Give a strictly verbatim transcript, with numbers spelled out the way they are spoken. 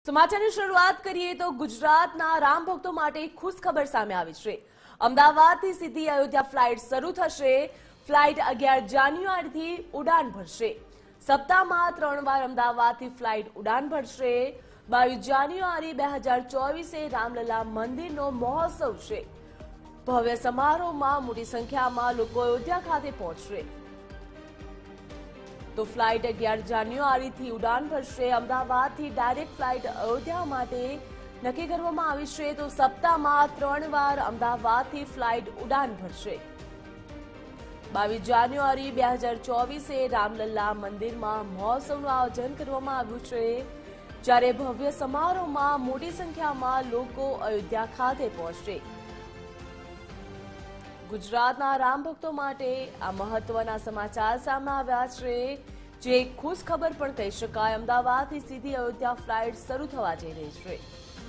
સમાચારની શરૂઆત કરીએ તો ગુજરાતના રામ ભક્તો માટે ખુશ ખબર સામે આવી છે। અમદાવાદથી સીધી અયોધ્યા ફ્લાઇટ શરૂ થશે। ફ્લાઇટ અગિયાર જાન્યુઆરીથી ઉડાન ભરશે। સપ્તાહમાં ત્રણ વાર અમદાવાદથી ફ્લાઇટ ઉડાન ભરશે। બાવીસ જાન્યુઆરી બે હજાર ચોવીસે રામલલા મંદિરનો મહોત્સવ છે। ભવ્ય સમારોહમાં મોટી સંખ્યામાં લોકો અયોધ્યા ખાતે પહોંચશે। तो फ्लाइट अगियार जान्युआरी थी उड़ान भरशे। अमदावादथी डायरेक्ट फ्लाइट अयोध्या माटे नक्की करवामां आवी छे। तो सप्ताहमां त्रण वार अमदावादथी फ्लाइट उड़ान भरशे। बावीस जान्युआरी बे हज़ार चौवीसे रामलला मंदिरमां महोत्सवनुं आयोजन करवामां आव्युं छे, ज्यारे भव्य समारोहमां मोटी संख्यामां लोको अयोध्या खाते पहोंचशे। गुजरातना राम भक्तों माटे आ महत्वना समाचार सामे आव्या छे, जे खुश खबर पण कही शकाय। अमदावादथी सीधी अयोध्या फ्लाइट शरू थवा जई रही छे।